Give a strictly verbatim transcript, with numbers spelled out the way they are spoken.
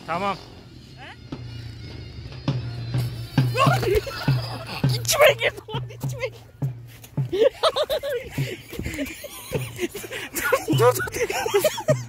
Tamam. İçime girdi lan, içime girdi. Dur dur dur.